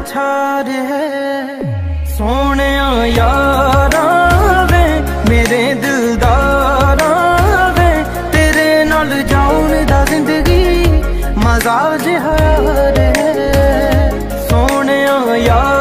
छार है। सोने यारा वे मेरे दिलदारा वे, तेरे नाल जाऊन दा जिंदगी मजा जिहार है। सोने यार